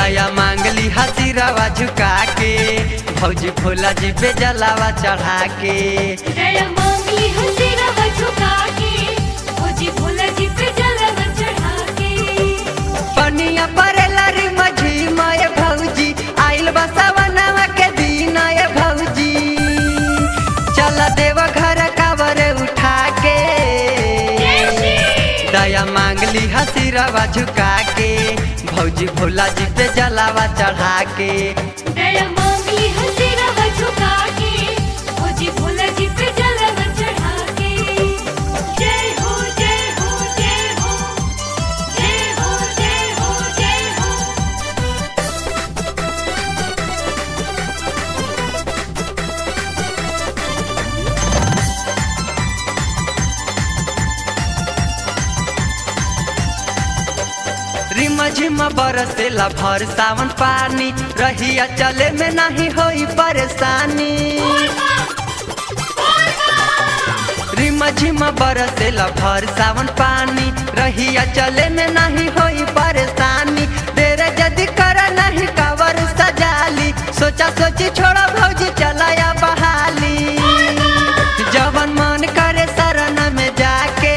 दया मांगली हसीरावा झुका के भौजी भोला जी पे जलावा चढ़ा के। दया मांगली हसीरावा झुका के भौजी भोला जी पे जलावा चढ़ा के। पनिया परेला रे मझी माए भौजी आइल बसवनवा के दिन ए भौजी चल देव घर कावर उठा के। दया मांगली हसीरावा झुका के भौजी भोला जी पे जलावा चढ़ा के। दया मांगली हसीरावा झुका के भौजी भोला जी पे जलावा चढ़ा के। जय हो जय हो जय हो जय हो जय हो जय हो। रिम झिम बरसेला भर सावन पानी रहिया चले में नहीं होई परेशानी। रिम झिम बरसेला भर सावन पानी रहिया चले में नहीं होई परेशानी। देर जदी कर नहीं कावर सजाली सोचा सोची छोड़ा भौजी चलाया बहाली। जवन मन करे शरण में जाके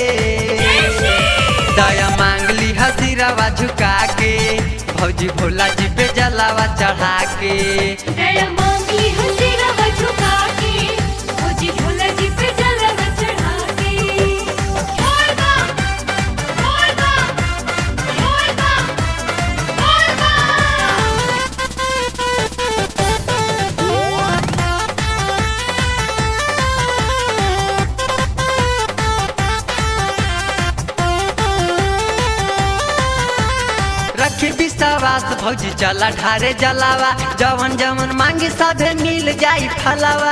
दया मांगली हसीरावा झुका के भौजी भोला जी पे जलावा चढ़ा के। दया मांगली हसीरावा झुका के भौजी भोला जी पे जलावा चढ़ा के। बोल बा बोल बा बोल बा बोल बा। रखी विश्वास भौजी चला ढारे जलावा जवन जवन मांगी सभे मिल जाई फलावा।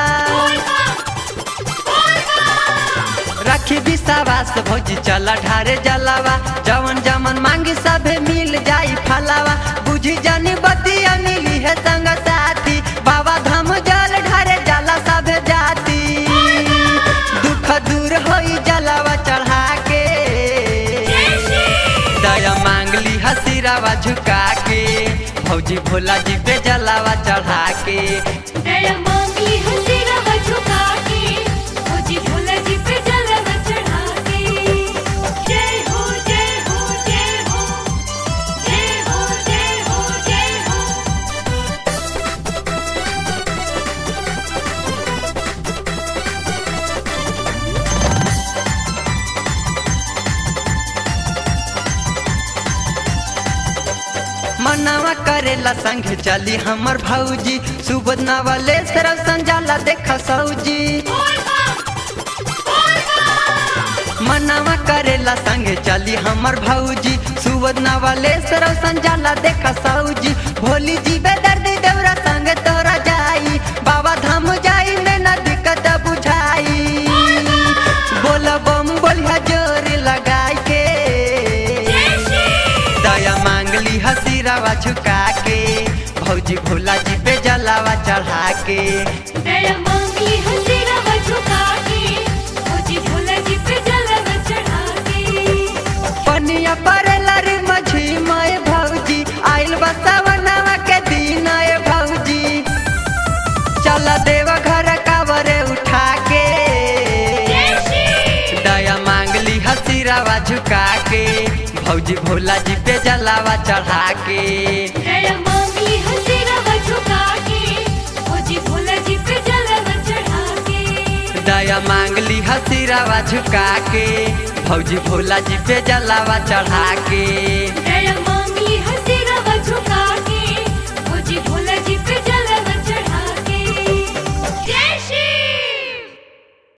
रखी विश्वास भौजी चला ढारे जलावा जवन जवन मांगी सभे मिल जाई फलावा। बुझी जानी बतिया मिली है संग साथी बाबा धाम जल ढारे जला सभे जाती। दुख दूर होई जलावा चढ़ा के। दया मांगली हसीरावा झुका के भौजी भोला जी पे जलावा चढ़ा के। दया मांगली हसीरावा झुका के भौजी भोला जी पे जलावा चढ़ा के। जय हो जय हो जय हो जय हो जय हो जय हो। मनावा करेला संगे चली हमर भौजी सुबोध नवले सरव संजाला देखा सौजी। मनावा करेला संगे चली हमर भौजी सुबोध नवले सरव संजाला देखा सौजी। भोली जी बेदर्दी देवरा संगे तोरा जाई बाबा धाम जाई में न दिक्कत बुझाई। बोल बम बोलिया जोर लगाई के। दया मांगली हसीरावा झुका के भौजी भोला जी पे जलावा चढ़ा के। दया मांगली हसीरावा झुका के भौजी भोला जी पे जलावा चढ़ा के। पनिया परेला रे मझी माए भौजी आइल बसवनवा के दिन ए भौजी चल देव घर कावर उठा के। दया मांगली हसीरावा झुका के भौजी भोला जी पे जलावा चढ़ा के। दया मांगली हसीरावा झुका के भौजी भोला जी पे जलावा चढ़ा के। दया मांगली हसीरावा झुका के भौजी भोला जी पे जलावा चढ़ा के।